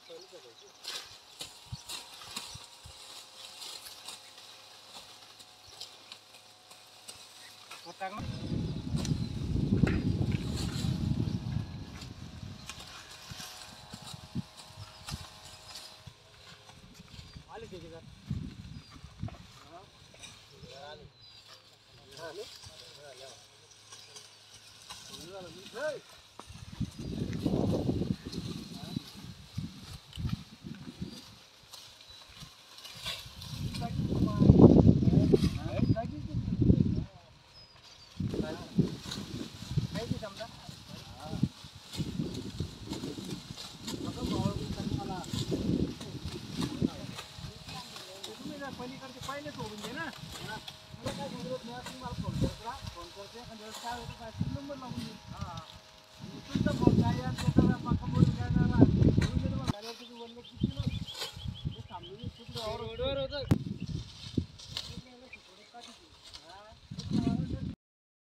पहिले सोडून दे ना मला काय जरूरत नाही तुम्ही मला फोन करा फोन करते आणि जर काय होतं काय नंबर लागून दे तुमचा फोन काय या त्याचा पाका बोलून काय ना बोलून दे मला झाल्यावर तुम्ही बोलले किती ना हे थांबली किती रोडवर होतं